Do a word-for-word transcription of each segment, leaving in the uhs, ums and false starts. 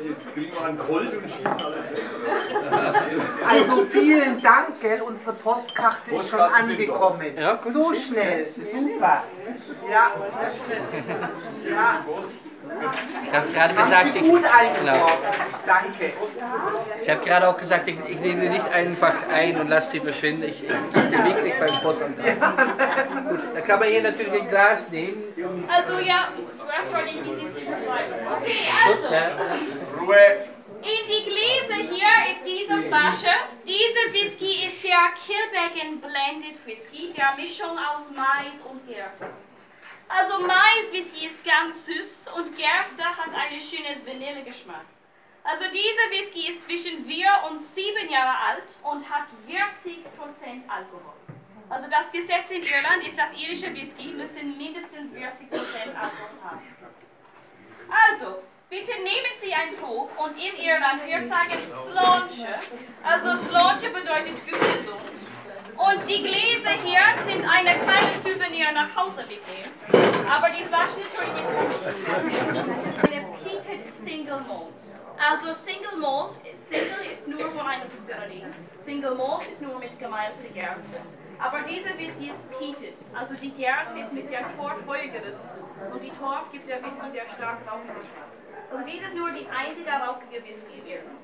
Jetzt kriegen wir einen Colt und schießen alles weg. Also vielen Dank, gell? Unsere Postkarte ist schon angekommen. Ja, gut, so schnell, super. Ja. Ja. Ich habe gerade gesagt, ich, gut genau. eingeworfen. Danke. Ich habe gerade auch gesagt, ich, ich nehme nicht einfach ein und lasse die verschwinden. Ich, ich gebe die wirklich beim Postamt an. Gut, da kann man hier natürlich ein Glas nehmen. Also ja, zuerst wollte ich mich nicht beschreiben. Okay, also. Ruhe! In die Gläser hier ist diese Flasche. Dieser Whisky ist der Kilbeggan Blended Whisky, der Mischung aus Mais und Gerste. Also Mais-Whisky ist ganz süß und Gerste hat einen schönen Vanillegeschmack. Also dieser Whisky ist zwischen vier und sieben Jahre alt und hat vierzig Prozent Alkohol. Also das Gesetz in Irland ist, dass irische Whisky müssen mindestens vierzig Prozent Alkohol haben. Also, bitte nehmen Sie ein Krug und in Irland wir sagen Sláinte. Also Sláinte bedeutet ungesund. Und die Gläser hier sind eine kleine Souvenir nach Hause mitnehmen. Aber die Flasche natürlich ist für mich. Eine Peated Single Malt. Also Single Malt, Single ist nur von einer Distillerie. Single Malt ist nur mit gemalzter Gerste. Aber dieser Whisky ist peated, also die Gerste ist mit der Torf vorher gerüstet. Und die Torf gibt der Whisky der stark rauchige Geschmack. Also dies ist nur die einzige rauchige Whisky in Irland.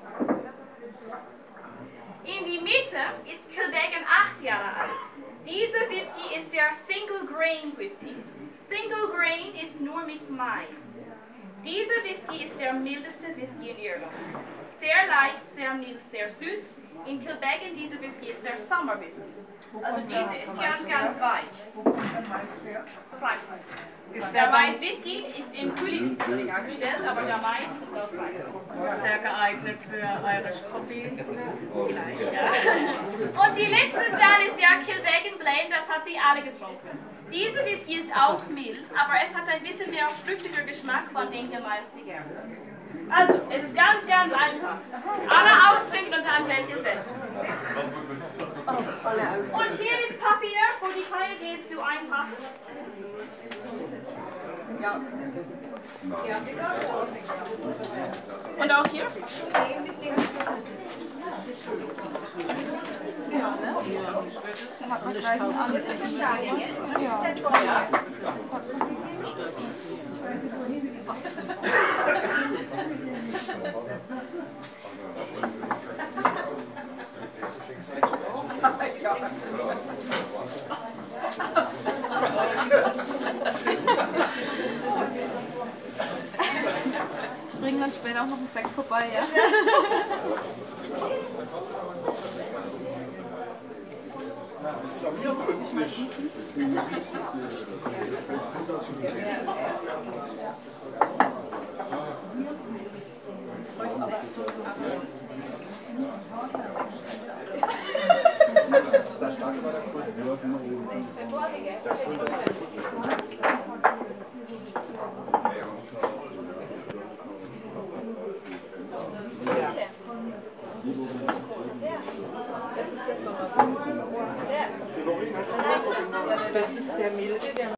In die Mitte ist Kilbeggan acht Jahre alt. Dieser Whisky ist der Single Grain Whisky. Single Grain ist nur mit Mais. Dieser Whisky ist der mildeste Whisky in Irland. Sehr leicht, sehr mild, sehr süß. In Kilbeggan dieser Whisky ist der Summer Whisky. Also diese ist ganz, ganz weich. Frankreich. Der Mais-Whisky ist in Cooley-Distillerie hergestellt, aber der Mais kommt aus Frankreich. Sehr geeignet für Irish Coffee. Gleich, ja. Und die letzte dann ist der Kilbeggan Blend, das hat sie alle getrunken. Dieser Whisky ist auch mild, aber es hat ein bisschen mehr früchtiger Geschmack von den gemalzten Gerste. Also, es ist ganz, ganz einfach. Alle austrinken und dann welches welches. Und hier ist Papier für die kleinen Gläser zu einpacken. Ja. Und auch hier? Ja, ne? Da hat man gleich ein anderes. Ja. Ja. Bringen dann später auch noch einen Sekt vorbei, ja? Ja, mir plötzlich. Das ist der starke war der Grund. Der Grund, das